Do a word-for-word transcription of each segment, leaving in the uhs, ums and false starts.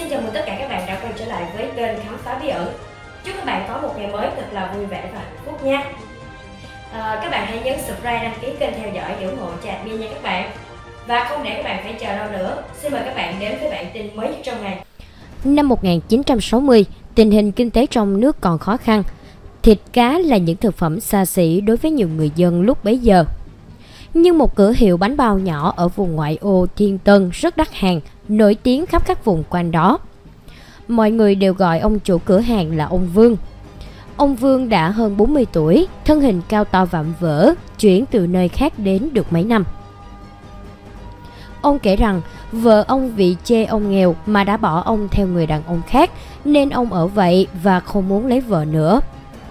Xin chào mừng tất cả các bạn đã quay trở lại với kênh Khám phá bí ẩn. Chúc các bạn có một ngày mới thật là vui vẻ và hạnh phúc nha. À, các bạn hãy nhấn subscribe, đăng ký kênh, theo dõi để ủng hộ cho admin nha các bạn. Và không để các bạn phải chờ lâu nữa, xin mời các bạn đến với bản tin mới nhất trong ngày. Năm một nghìn chín trăm sáu mươi, tình hình kinh tế trong nước còn khó khăn. Thịt cá là những thực phẩm xa xỉ đối với nhiều người dân lúc bấy giờ. Nhưng một cửa hiệu bánh bao nhỏ ở vùng ngoại ô Thiên Tân rất đắt hàng, nổi tiếng khắp các vùng quanh đó. Mọi người đều gọi ông chủ cửa hàng là ông Vương. Ông Vương đã hơn bốn mươi tuổi, thân hình cao to vạm vỡ, chuyển từ nơi khác đến được mấy năm. Ông kể rằng vợ ông vì chê ông nghèo mà đã bỏ ông theo người đàn ông khác, nên ông ở vậy và không muốn lấy vợ nữa.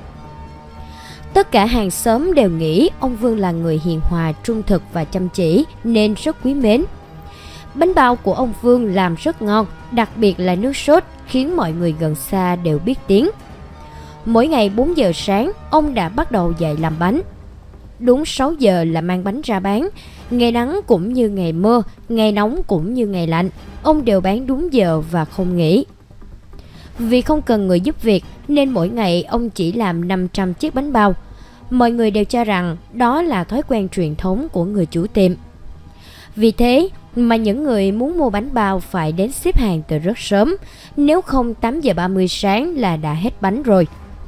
Tất cả hàng xóm đều nghĩ ông Vương là người hiền hòa, trung thực và chăm chỉ nên rất quý mến. Bánh bao của ông Vương làm rất ngon, đặc biệt là nước sốt khiến mọi người gần xa đều biết tiếng. Mỗi ngày bốn giờ sáng, ông đã bắt đầu dậy làm bánh. Đúng sáu giờ là mang bánh ra bán. Ngày nắng cũng như ngày mưa, ngày nóng cũng như ngày lạnh, ông đều bán đúng giờ và không nghỉ. Vì không cần người giúp việc nên mỗi ngày ông chỉ làm năm trăm chiếc bánh bao. Mọi người đều cho rằng đó là thói quen truyền thống của người chủ tiệm. Vì thế mà những người muốn mua bánh bao phải đến xếp hàng từ rất sớm, nếu không tám giờ ba mươi sáng là đã hết bánh rồi.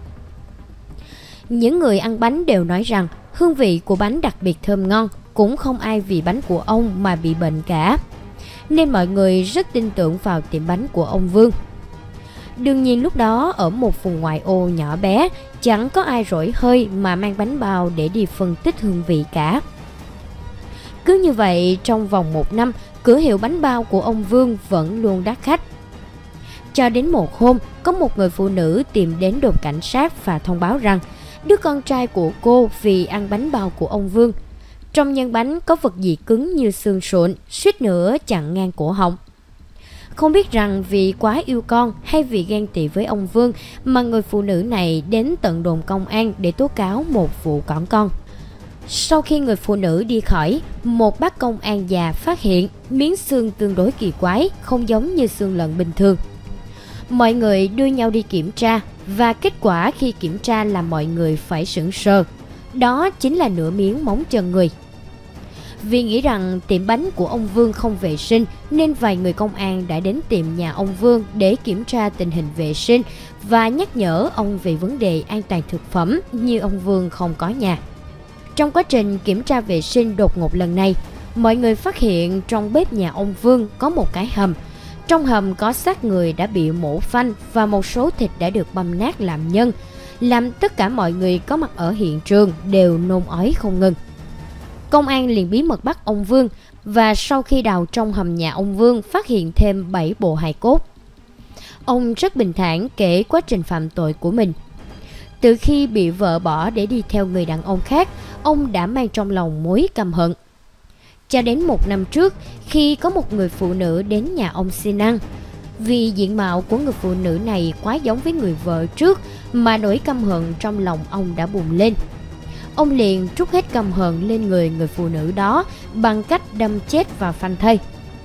Những người ăn bánh đều nói rằng hương vị của bánh đặc biệt thơm ngon, cũng không ai vì bánh của ông mà bị bệnh cả. Nên mọi người rất tin tưởng vào tiệm bánh của ông Vương. Đương nhiên lúc đó ở một vùng ngoại ô nhỏ bé, chẳng có ai rỗi hơi mà mang bánh bao để đi phân tích hương vị cả. Cứ như vậy, trong vòng một năm, cửa hiệu bánh bao của ông Vương vẫn luôn đắt khách. Cho đến một hôm, có một người phụ nữ tìm đến đồn cảnh sát và thông báo rằng đứa con trai của cô vì ăn bánh bao của ông Vương. Trong nhân bánh có vật gì cứng như xương sụn, suýt nữa chặn ngang cổ họng. Không biết rằng vì quá yêu con hay vì ghen tị với ông Vương mà người phụ nữ này đến tận đồn công an để tố cáo một vụ cỏn con. Sau khi người phụ nữ đi khỏi, một bác công an già phát hiện miếng xương tương đối kỳ quái, không giống như xương lợn bình thường. Mọi người đưa nhau đi kiểm tra và kết quả khi kiểm tra làm mọi người phải sửng sờ. Đó chính là nửa miếng móng chân người. Vì nghĩ rằng tiệm bánh của ông Vương không vệ sinh nên vài người công an đã đến tìm nhà ông Vương để kiểm tra tình hình vệ sinh và nhắc nhở ông về vấn đề an toàn thực phẩm, như ông Vương không có nhà. Trong quá trình kiểm tra vệ sinh đột ngột lần này, mọi người phát hiện trong bếp nhà ông Vương có một cái hầm. Trong hầm có xác người đã bị mổ phanh và một số thịt đã được băm nát làm nhân, làm tất cả mọi người có mặt ở hiện trường đều nôn ói không ngừng. Công an liền bí mật bắt ông Vương và sau khi đào trong hầm nhà ông Vương phát hiện thêm bảy bộ hài cốt. Ông rất bình thản kể quá trình phạm tội của mình. Từ khi bị vợ bỏ để đi theo người đàn ông khác, ông đã mang trong lòng mối căm hận. Cho đến một năm trước, khi có một người phụ nữ đến nhà ông xin ăn, vì diện mạo của người phụ nữ này quá giống với người vợ trước mà nỗi căm hận trong lòng ông đã bùng lên. Ông liền trút hết căm hận lên người người phụ nữ đó bằng cách đâm chết vào phanh thây.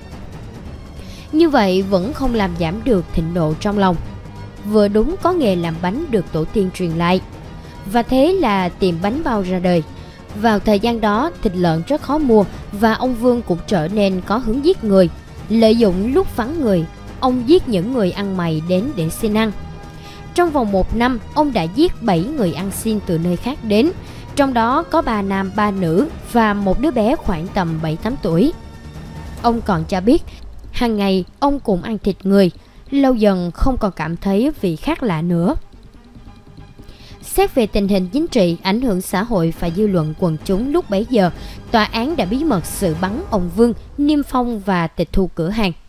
Như vậy vẫn không làm giảm được thịnh nộ trong lòng. Vừa đúng có nghề làm bánh được tổ tiên truyền lại, và thế là tiệm bánh bao ra đời. Vào thời gian đó, thịt lợn rất khó mua và ông Vương cũng trở nên có hứng giết người. Lợi dụng lúc vắng người, ông giết những người ăn mày đến để xin ăn. Trong vòng một năm, ông đã giết bảy người ăn xin từ nơi khác đến, trong đó có ba nam ba nữ và một đứa bé khoảng tầm bảy tám tuổi. Ông còn cho biết, hàng ngày ông cũng ăn thịt người, lâu dần không còn cảm thấy vị khác lạ nữa. Xét về tình hình chính trị, ảnh hưởng xã hội và dư luận quần chúng lúc bấy giờ, tòa án đã bí mật xử bắn ông Vương, niêm phong và tịch thu cửa hàng.